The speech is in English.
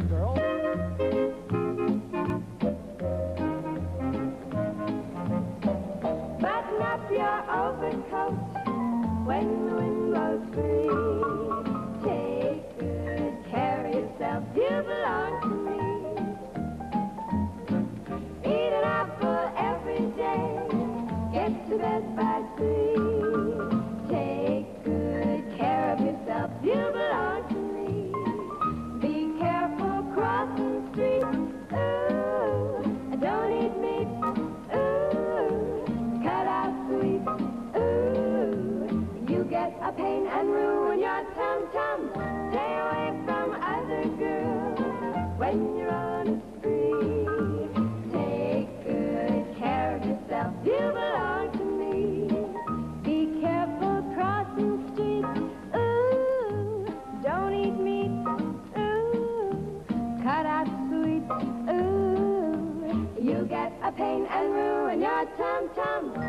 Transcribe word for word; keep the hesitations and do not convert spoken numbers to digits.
girl. Button up your overcoat when the wind blows free. Take good care of yourself, you belong to me. Eat an apple every day, get to bed by three. Take good care of yourself, you belong to me. Be careful crossing streets, ooh, don't eat meat, ooh, cut out sweets, ooh, you get a pain and ruin your tum-tum. Stay away from other girls when you're on a spree. Take good care of yourself, you belong to me. Be careful crossing streets, ooh, don't eat meat, ooh, cut out sweets, ooh, you get a pain and ruin your tum-tum.